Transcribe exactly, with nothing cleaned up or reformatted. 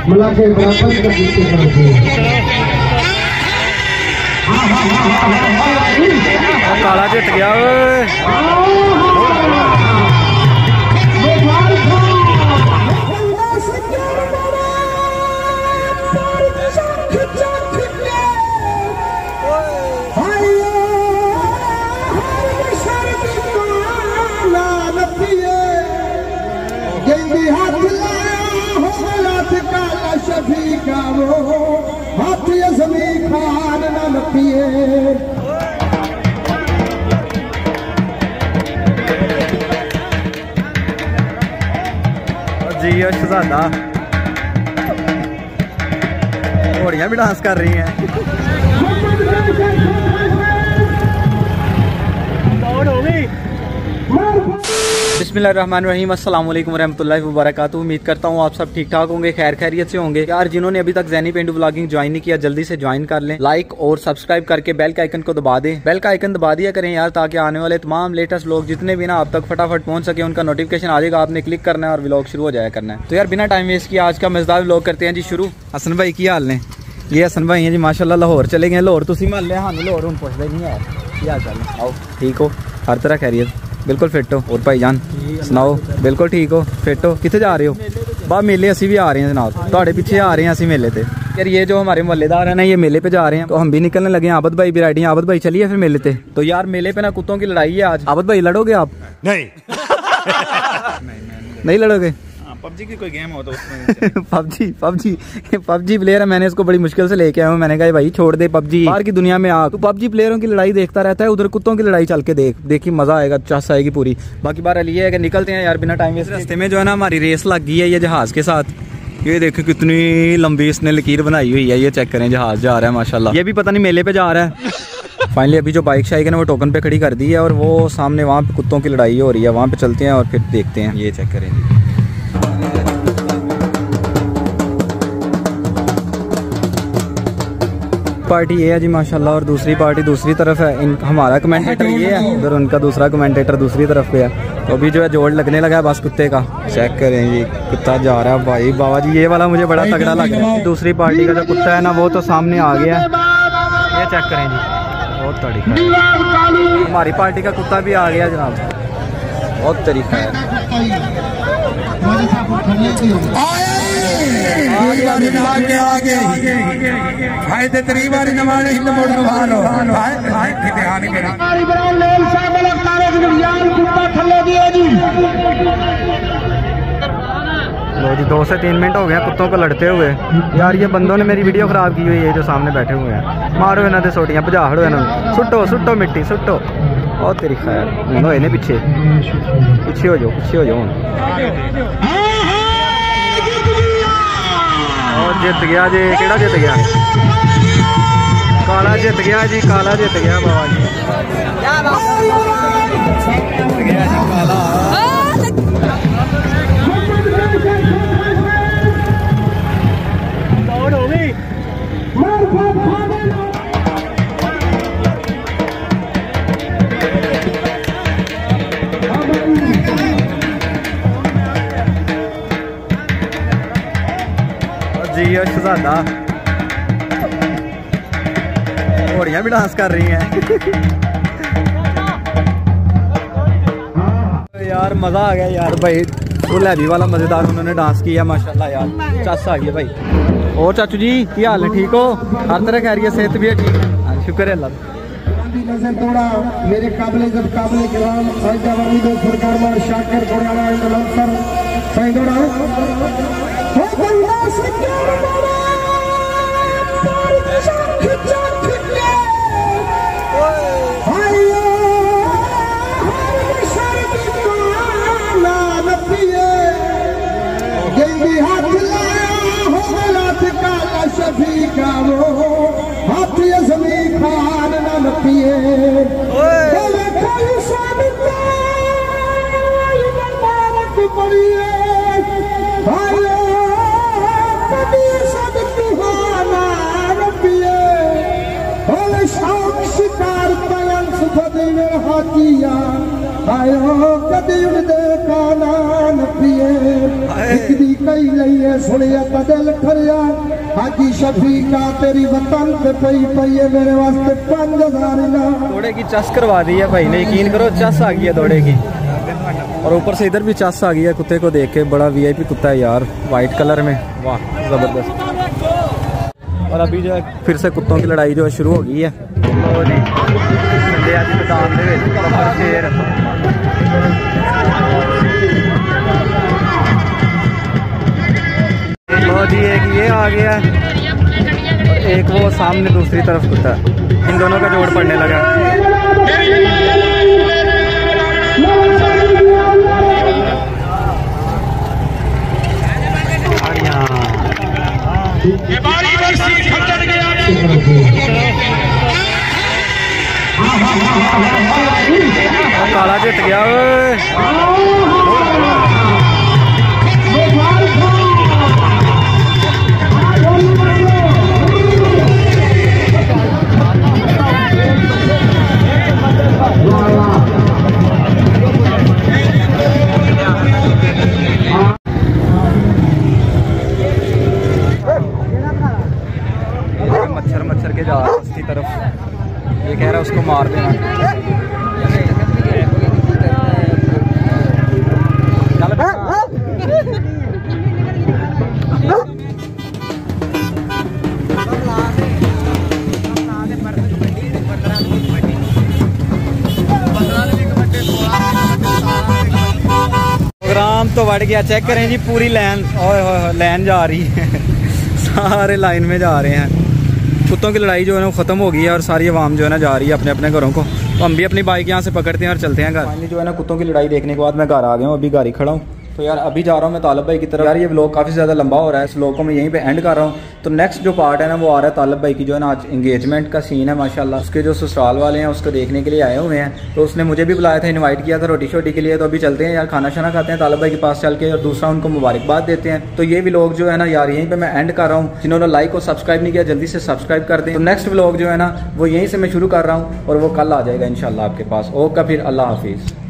मिला के बराबर कर काला जित गया जी शहजादा घोड़ियां भी डांस कर रही हैं। बिस्मिल्लाहिर्रहमानिर्रहीम, अस्सलाम वालेकुम वरहमतुल्लाहि वबरकातुहू। उम्मीद करता हूँ आप सब ठीक ठाक होंगे, खैर खैरियत से होंगे। यार जिन्होंने अभी तक ज़ैनी पेंडू व्लॉगिंग ज्वाइन नहीं किया जल्दी से ज्वाइन कर लें, लाइक और सब्सक्राइब करके बेल का आइकन को दबा दें। बेल का आइकन दबा दिया करें यार, ताकि आने वाले तमाम लेटेस्ट लोग जितने भी ना आप तक फटाफट पहुंच सके, उनका नोटिफिकेशन आ जाएगा। आपने क्लिक करना है और व्लॉग शुरू हो जाया करना है। तो यार बिना टाइम वेस्ट किया आज का मजेदार व्लॉग करते हैं जी शुरू। हसन भाई की हाल ने? ये हसन भाई हैं जी माशाल्लाह, लाहौर चले गए। लाहौर तुम मान लिया, हाँ लाहौर हम पुछते नहीं यार क्या हाल चाल है? आओ ठीक हो, हर तरह खैरियत, बिल्कुल फिट हो? और भाईजान सुनाओ, बिल्कुल ठीक हो, फिट हो? कितने जा रहे हो? बा मेले असी भी आ रहे हैं जनाब, थोड़े पीछे आ रहे हैं असी मेले पे। यार ये जो हमारे मोहल्लेदार है ना, ये मेले पे जा रहे हैं, तो हम भी निकलने लगे हैं। आबद भाई भी रेडी हैं। आबद भाई चलिए फिर मेले पे। तो यार मेले पे ना कुत्तों की लड़ाई है आज। आबद भाई लड़ोगे आप? नहीं नहीं लड़ोगे? पबजी की कोई गेम हो तो उसमें पबजी पबजी पबजी प्लेयर है, मैंने इसको बड़ी मुश्किल से लेके आया हूँ। मैंने कहा भाई छोड़ दे पबजी, बाहर की दुनिया में आ। तो पबजी प्लेयरों की लड़ाई देखता रहता है, उधर कुत्तों की लड़ाई चल के देख, देखी मजा आएगा, चस आएगी पूरी। बाकी बार ये है कि निकलते हैं यार बिना टाइम वेस्ट। रास्ते में जो है ना हमारी रेस लग गई है ये जहाज के साथ। ये देखो कितनी लंबी इसने लकीर बनाई हुई है, ये चेक करें, जहाज जा रहा है माशाल्लाह। ये भी पता नहीं मेले पे जा रहा है। फाइनली अभी जो बाइक शाइक है ना वो टोकन पे खड़ी कर दी है, और वो सामने वहाँ पे कुत्तों की लड़ाई हो रही है, वहाँ पे चलते हैं और फिर देखते हैं। ये चेक करें जी, पार्टी ये है जी माशाल्लाह, और दूसरी पार्टी दूसरी तरफ है। इन हमारा कमेंटेटर ये है, उधर उनका दूसरा कमेंटेटर दूसरी तरफ पे है। तो अभी जो है जोड़ लगने लगा है बस कुत्ते का। चेक करें जी कुत्ता जा रहा है भाई, बाबा जी ये वाला मुझे बड़ा तगड़ा लग रहा है। दूसरी पार्टी का जो कुत्ता है ना वो तो सामने आ गया है, ये चेक करें जी, बहुत तरीका। हमारी पार्टी का कुत्ता भी आ गया जनाब, बहुत तरीका है। लो जी दो से तीन मिनट हो गए कुत्तों को लड़ते हुए। यार ये बंदों ने मेरी वीडियो खराब की हुई है, जो सामने बैठे हुए हैं। मारो इन्होंने सोटियां भजाड़ो, इन्होंने सुट्टो सुट्टो मिट्टी सुट्टो। बहुत तेरी खैर हूँ होए ने पीछे पीछे हो जाओ, पीछे हो जाओ। और जित गया जी, केड़ा जित गया? काला जित गया जी, काला जित गया बाबा जी, जित गया जी काला। दौड़ हो गई। जी शहजादा घोड़ियां भी डांस कर रही हैं। यार मजा आ गया यार भाई, फुल हैवी वाला मजेदार उन्होंने डांस किया माशाल्लाह यार, चस आ गया भाई। और चाचू जी की हाल है, ठीक हो? हर तरह खैरियत, सेहत भी है ठीक है, शुक्र है अल्लाह। थोड़ा मेरे काबिले जब काबिले गिराम सरकार में शाकर घोड़ाला सर सही दौड़ा शिकार कदी देख कानान पिए एक दी कई लईए सुनिया ता दिल ठरिया हाजी शफीका तेरी वतन पे पई पई है मेरे वास्ते पांच हजार ना दौड़े की चस करवा दी है भाई ने, यकीन करो चस आ गई है दौड़े की। और ऊपर से इधर भी चस आ गई है कुत्ते को देख के, बड़ा वीआईपी कुत्ता है यार, वाइट कलर में, वाह जबरदस्त। और अभी जो है फिर से कुत्तों की लड़ाई जो है शुरू हो गई है। जी एक ये आ गया और एक वो सामने दूसरी तरफ कुत्ता, इन दोनों का जोड़ पड़ने लगा। काला जित गया। मच्छर मच्छर के जा रहा है उसकी तरफ, ये कह रहा है उसको मार देना। प्रोग्राम तो बढ़ गया, चेक करें जी पूरी लाइन, ओए ओए लाइन जा रही है सारे लाइन में जा रहे हैं। कुत्तों की लड़ाई जो है ना ख़त्म हो गई है और सारी आवाम जो है ना जा रही है अपने अपने घरों को। तो हम भी अपनी बाइक यहाँ से पकड़ते हैं और चलते हैं घर। फाइनली जो है ना कुत्तों की लड़ाई देखने के बाद मैं घर आ गया हूँ, अभी गाड़ी खड़ा हूँ। तो यार अभी जा रहा हूँ मैं तालब भाई की तरफ। यार ये व्लॉग काफ़ी ज़्यादा लंबा हो रहा है, इस व्लॉग को मैं यहीं पे एंड कर रहा हूँ। तो नेक्स्ट जो पार्ट है ना वो आ रहा है तालब भाई की, जो है ना आज एंगेजमेंट का सीन है माशाल्लाह। उसके जो ससुराल वाले हैं उसको देखने के लिए आए हुए हैं, तो उसने मुझे भी बुलाया था, इन्वाइट किया था रोटी शोटी के लिए। तो अभी चलते हैं यार, खाना शाना खाते हैं तालब भाई के पास चल के, और दूसरा उनको मुबारकबाद देते हैं। तो ये व्लॉग जो है ना यार यहीं पर मैं एंड कर रहा हूँ। जिन्होंने लाइक और सब्सक्राइब नहीं किया जल्दी से सब्सक्राइब कर दें। तो नेक्स्ट व्लॉग जो है ना वो यहीं से मैं शुरू कर रहा हूँ और वो कल आ जाएगा इंशाल्लाह आपके पास। ओके फिर अल्लाह हाफिज़।